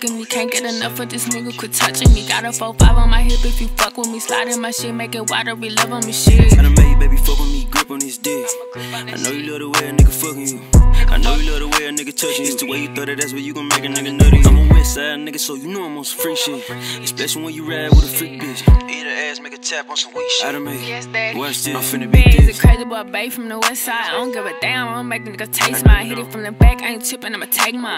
fucking me. Can't get enough of this nigga, quit touching me. Got a 4-5 on my hip if you fuck with me. Sliding my shit, make it wider, we love on me shit. I done made baby fuck on me, grip on his dick. I know you love the way a nigga fucking you. I know you love the way a nigga touching you. It's the way you thought it, that's where you gon' make a nigga nutty. I'm a west side nigga, so you know I'm on some free shit. Especially when you ride with a freak bitch. Eat her ass, make a tap on some weak shit. I done made watch this, I'm finna be this. A crazy boy babe from the west side. I don't give a damn, I don't make the nigga taste mine. Hit it from the back, I ain't tipping, I'ma take mine.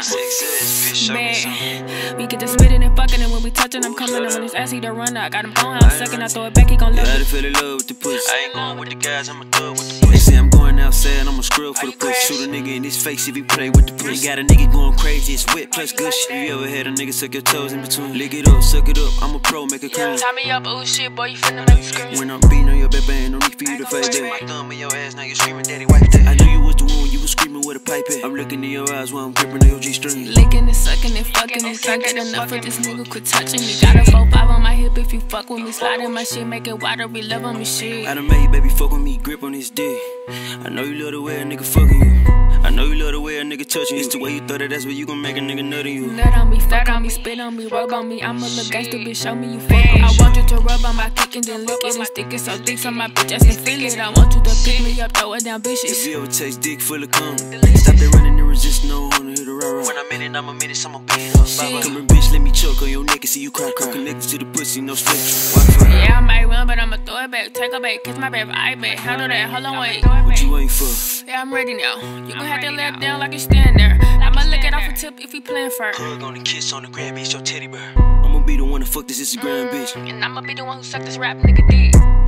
Man, we get to spitting and fucking, and when we touching, I'm coming. And when his ass he the runner, I got him going, I'm sucking, I throw it back, he gon' love it. I done fell in love with the pussy. I ain't going with the guys, I'm a thug with the pussy. They say I'm going outside, I'm a scrub for the pussy. Shoot a nigga in his face if he play with the pussy. Got a nigga going crazy, it's wet plus good shit. You ever had a nigga suck your toes in between? Lick it up, suck it up, I'm a pro, make a cream. Tie me up, ooh shit, boy, you finna make me scream. When I'm beating on your baby, ain't no need for you to fight that. My thumb in your ass, now you screaming, daddy, wipe that. I knew you was the one when you was screaming with a pipe at. I'm looking in your eyes while I'm gripping on your G-string. Licking and sucking and fucking and can't get enough of this nigga, quit touching me. Got a 4-5 on my hip if you fuck with me. Sliding my shit, make it wider, we love on me shit. I done made baby fuck on me, grip on his dick. I know you love the way a nigga fucking you. I know you love the way a nigga touching you. It's the way you thought it, that's where you gon' make a nigga nut on you. Nut on me, fuck on me, spit on me, rub on me. I'm a little gangster, bitch, show me you fuck on me. I want you to rub on my kick and then lick it and stick it so thick so my bitch ass can feel it. I want you to pick me up, throw it down, bitches. If you ever taste dick full of cum, stop that running and resist, no one to hit a rah-rah. When I'm in it, I'm a minute, so I'ma beat it up. Come here, bitch, let me choke on your neck and see you cry. Connected to the pussy, no spectrum. Yeah, I might run, but I'ma throw it back, take it back, kiss my baby, I bet. Handle that, hold on, wait. What you waiting for? Yeah, I'm ready now. You gon' have to let down like you stand there. I'ma lick it off a tip if we playin' first. Hug on the kiss on the gram, bitch, your teddy bear. I'ma be the one to fuck this Instagram bitch. And I'ma be the one who suck this rap nigga dick.